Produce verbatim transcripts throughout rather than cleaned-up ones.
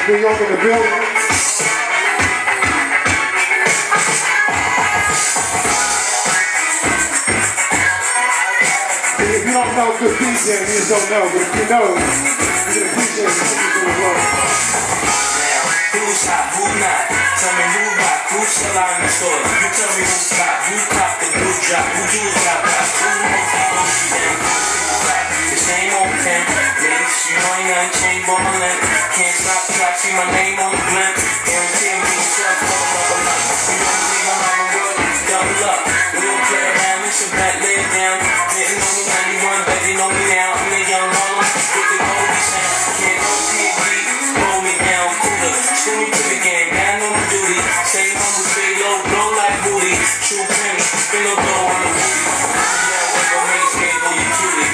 New York in the building. If you don't know good DJing, you just don't know. But if you know, you're gonna appreciate the things in the world. Who's hot, who not? Tell me who hot, who's still out in the store? You tell me who's hot, who cop the blue drop, who do the top top, who knows the monkey then? The same old pen, ladies, you know ain't nothing changed but my length. Can't stop till I see my name on the blimp. Guarantee me yourself, double up. You don't believe I'm out of world, double up. We don't play around, it's a bet, lay it down. Didn't know me ninety-one, but they know me now. I'm the young Harlem with the Goldie sound. Can't go P and D, roll me down, cooler. School me to the game, man, know my duty. Stay humble, stay low, blow like booty. True penny, spin no dough on the booty. Yeah, we go make skate, go you cutie.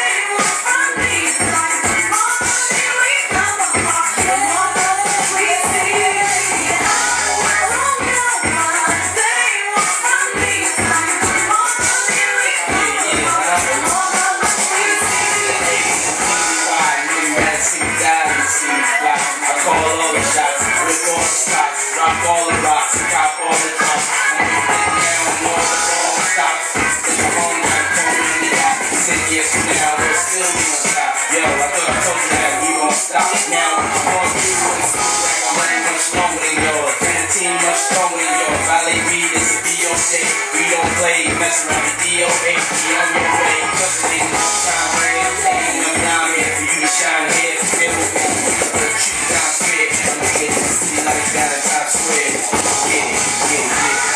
Rock all the rocks, cop all the trunks. And you get down on all the wrong stops. It's your home like Tony in the back. Ten years from now, we'll still be on top. Yo, I thought I told you that we gon' stop. Now I'm going through what it seems like I'm running much stronger than yours. And the team much stronger than yours. Valet Reed is a D O J. We don't play, mess around with D O A. Be on your way, cause it ain't no time rain. Ain't no down here for you to shine here. Feel with me, but you down straight. I'm gonna get to see like that at top square. Yeah, yeah, yeah.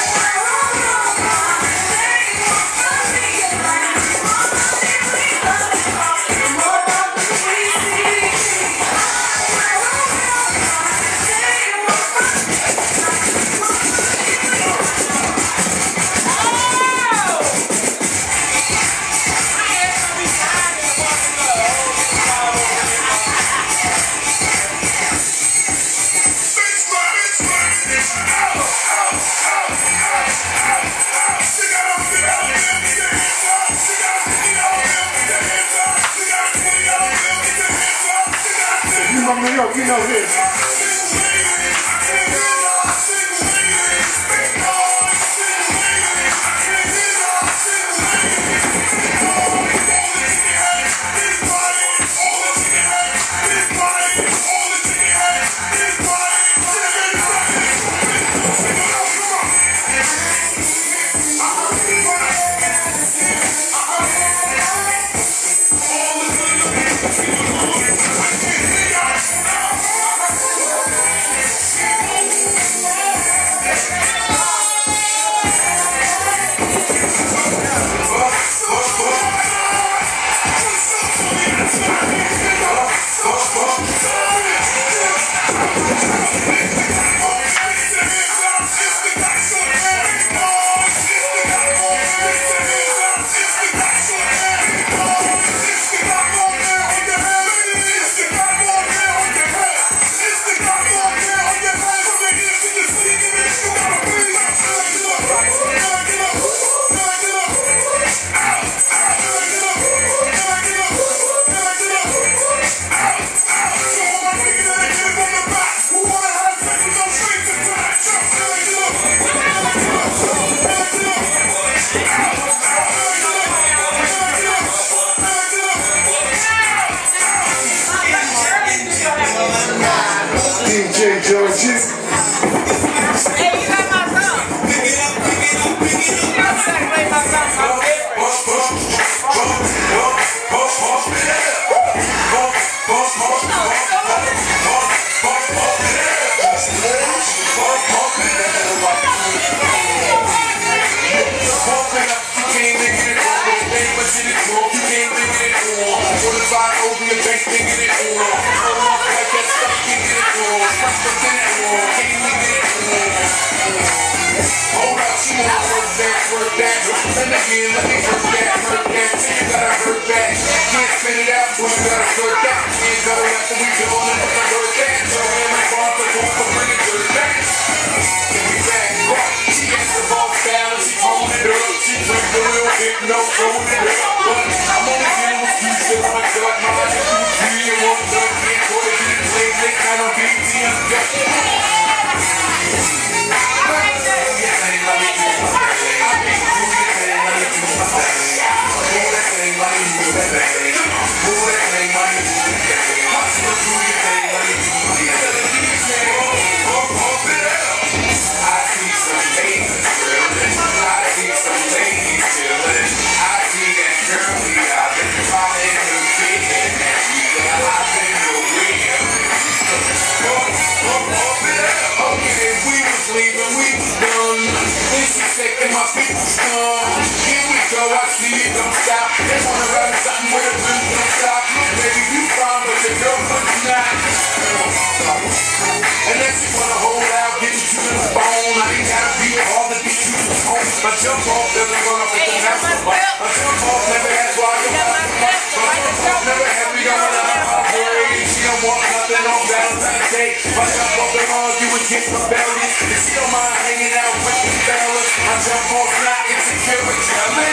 From New York, you know this. D J Georgie. Hey, you got my song. Pick it up, pick it up, pick it up. I'm trying to play my song, my favorite. Work that, and again, let me hurt that, hurt that, you gotta hurt that. Can't spit it out, boy, you gotta hurt that. Can't go after we do all that, I hurt that. So in my bar, for both, for bringing dirt back. Give me back, rock. She has the ball style, and she hold it up. She drink a little bit, no, hold it up. But I'm only dealing with you, so I'm a gut, my life is too free, and one done, can't go to get it, play, they kind of beat me. My jump off the lawn, you would get rebellious. If she don't mind hanging out with the fellas, I jump off not insecurity. I'm in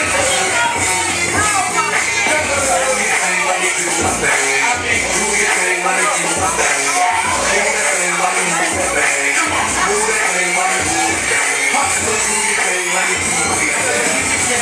I think do your thing, let it do my thing. Do that thing, let me move that thing. Move that thing, let me move that thing. Hustle, do your thing, let me do my thing.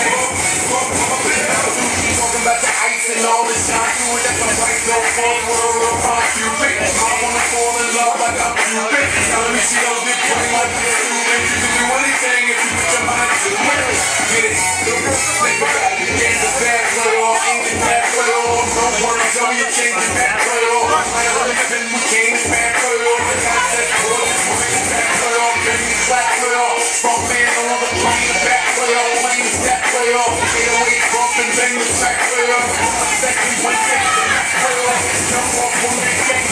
Talking about the ice and all this time, do it at the right door, fourth world, or pop you pick. I wanna fall in love like I'm Cupid. Telling me she don't get pretty like this, Cupid. You can do anything if you put your mind to it. Get it? Think about it. Game's a bad play off, ain't a bad play off. Don't worry, tell me you change your bad play off. I don't even we came to bad play off. The concept was just bad play off. Baby, it's flat play off. Front man on the plane, the back play off. Plane is that play off. eight oh eight bump and bang the back play off. Second one, take the back play off. Jump off on that game.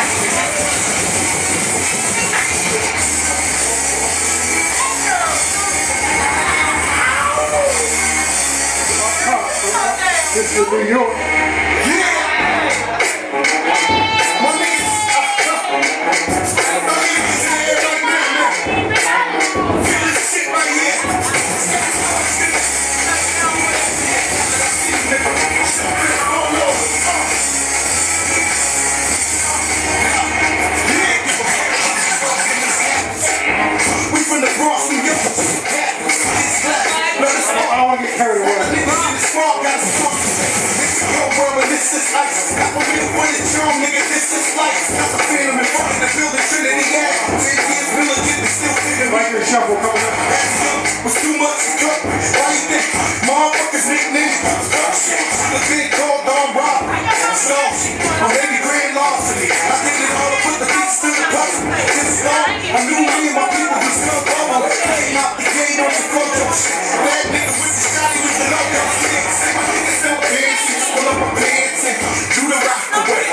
This is New York. Yeah! My niggas, my niggas in here right now, man. Feel this shit right here. We from the Bronx, New York. I don't want to get carried away. Niggas in the swamp got a swamp. This is ice. Got my real with it, drum, nigga. This is life. Got the phantom in front of the building, Trinity Ave. Ten years, Miller did the still fitting. Like your shuffle coming up. Was too much to cut. Why you think motherfuckers nickname shit? The big called Don Rob. So, or maybe grand larceny. I did it all to put the pieces to the puzzle. This long, I knew me and my people was still bubble. Playing out the game on the photo shit. Bad nigga with the Scotty with the logo. Say my niggas don't dance. Pull up my pants and do the rock away.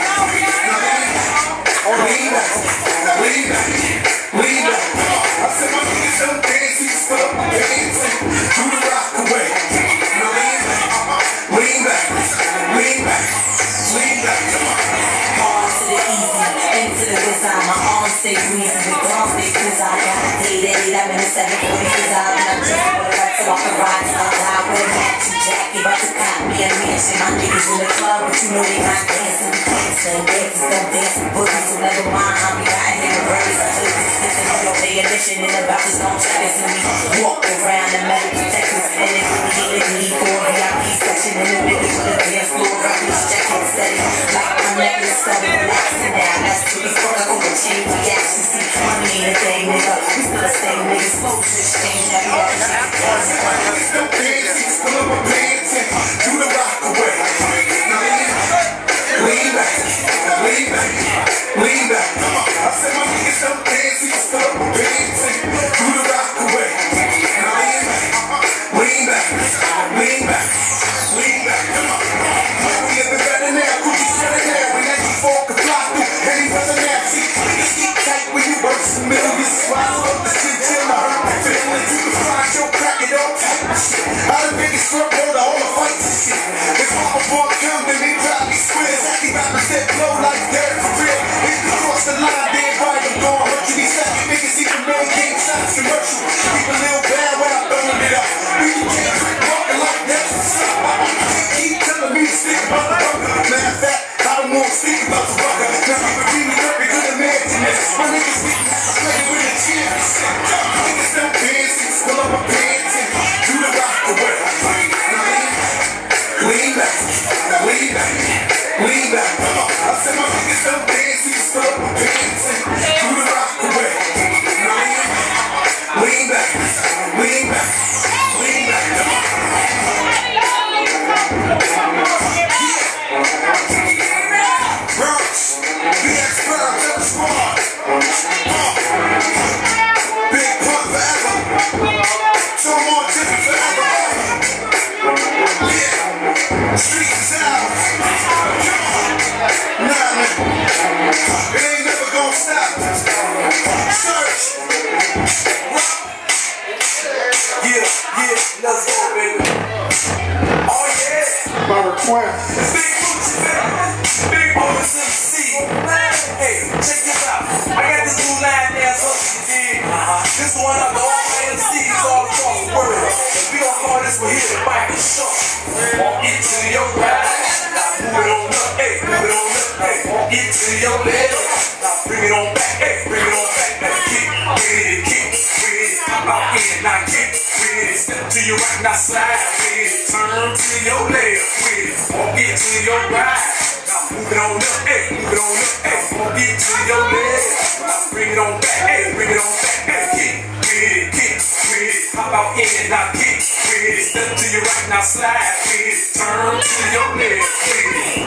Lean back, lean back, lean back. I said my niggas don't dance. Pull up my pants and do the rock away. Lean back, lean back, lean back, lean back. Hard to the easy, into the design. My arms stay greasy, the arms stay cause I got a day that eight, I'm in a seven forty cause I'm not just for the right so I can ride till I die with a matching jacket. About to cop me a mansion. My niggas in the club, but you know they not dancing. We dancing, dancers don't dance with boogies, so never mind. I'll be out here with birdies. I hope this is all day edition and about this don't try to see me walk around the metal detectors. And if we get it, need for a V I P section in the middle of the dance floor. Rock this jacket steady, like my necklace started relaxing now. That's what the fuck I go with chain reaction. See, money ain't a thing, nigga. We still the same niggas. Folks exchange that we all Niggas don't dance. Pull up my pants and do the rock away. Lean back, lean back, lean back. I said my niggas don't dance. Pull up my pants and do the rock away. Lean back, lean back, lean back. Come on. We living better now. Gucci selling now. When that fork can fly through any weather now. See, niggas keep tight when you work some millions. Swallow up the shit till I hurt my feelings. You can find your crack it all tight. I the biggest front row to all the fights and shit. If Papa Born come, then they probably squares. Happy rappers that blow like dirt for real. If you cross the line, then right, I'm gone. Hurt you these fat niggas even know game shots commercial. Keep a little bad when I'm throwing it up. People can't quit walking like that. They keep telling me to stick about the bunker. Matter of fact, I don't want to speak about the bunker. Now people really hurt, they could imagine this. My niggas be playing with a chin. Niggas don't dance, pull up my pants and do the rock away. Lean back, lean back, lean back. I said my niggas don't dance, pull up my pants and do the rock away. Lean back, lean back, lean back. Bronx, B X Bird, Double Squad. Big Pun forever. Tom on Tiffin forever. Yeah, street is out. Come on. Nah, man. It ain't never gonna stop. Search. Yeah, yeah, let's go, baby. Oh, yeah. By request. Big Gucci, baby. Big boys in the sea. Hey, check this out. I got it to your leg. Now bring it on back, hey, bring it on back, hey, kick with it, kick with it, pop out in, now kick with it, step to your right, now slide with it, turn to your left with it, walk it to your right, now move it on up, hey, move it on up, hey, walk it to your left, now bring it on back, hey, bring it on back, hey, kick with it, kick with it, pop out in, now kick with it, step to your right, now slide with it, turn to your left with it.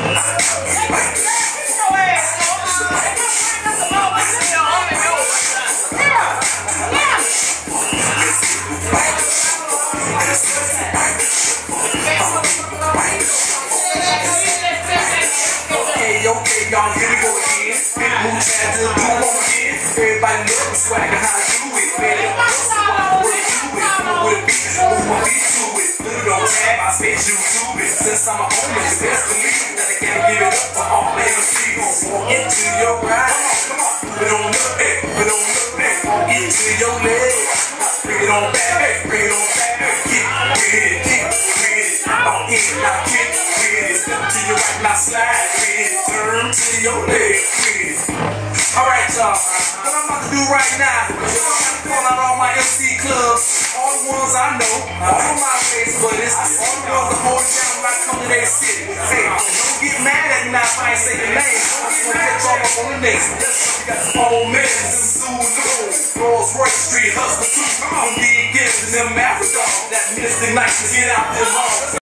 Okay, okay, y'all, here we go again. Big move, trying to do one again. Everybody love the swagger, how I do it, man. What's the one way to do it? Move with a beat, move my beat to it. Put it on tab, I said you do it. Since I'm a owner, the best believe that I can't give it up for all the M Cs. Walk into your ride, come on, put it on up, hey, put it on up, hey. Walk into your leg, bring it on back, hey, bring it on back, hey. Kick with it, kick with it, out in, now kick with it. Step to your right, now slide with it, turn to your leg with it. Alright, y'all, what I'm about to do right now, I'm about to call out all my M C clubs, all the ones I know, all my face buddies, all the ones that hold down when I come to their city. Hey, don't get mad at me now if I ain't say your name. I'm just gonna catch all up on the next. You got the old men, them Zulu, Rolls Royce Street, Hustler two, come on, D Gibbs and them Maverick, that Mystic Nights to get out them halls.